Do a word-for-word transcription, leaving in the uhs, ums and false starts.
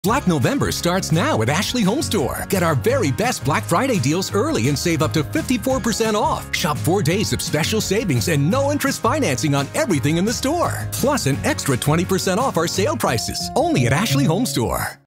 Black November starts now at Ashley Home Store. Get our very best Black Friday deals early and save up to fifty-four percent off. Shop four days of special savings and no interest financing on everything in the store. Plus an extra twenty percent off our sale prices. Only at Ashley Home Store.